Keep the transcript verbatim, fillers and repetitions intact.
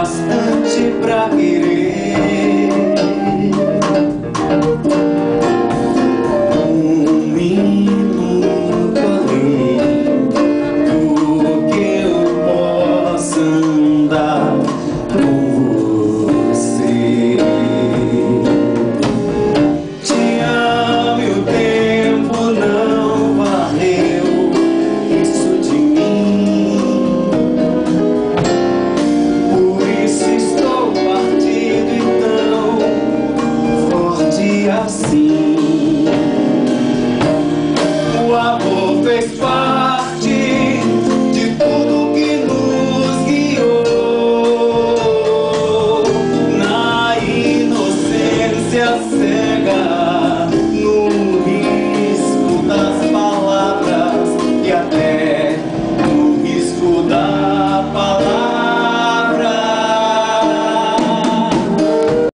bastante pra querer um minuto além do que eu possa andar com você. Te amo e o tempo não varreu isso de mim. Por isso estou partido e tão forte assim. O amor fez parte